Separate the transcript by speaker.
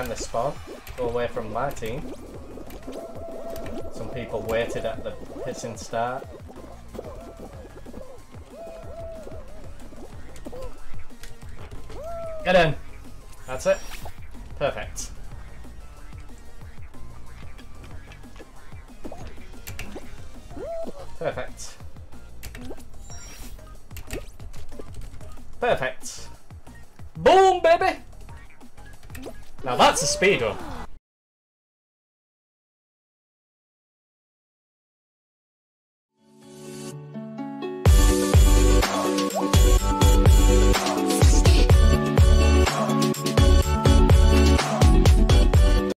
Speaker 1: behind the spawn. Go away from my team. Some people waited at the pissing start. Get in. That's it. Perfect. Perfect. Perfect. Boom, baby! Now that's a speedrun.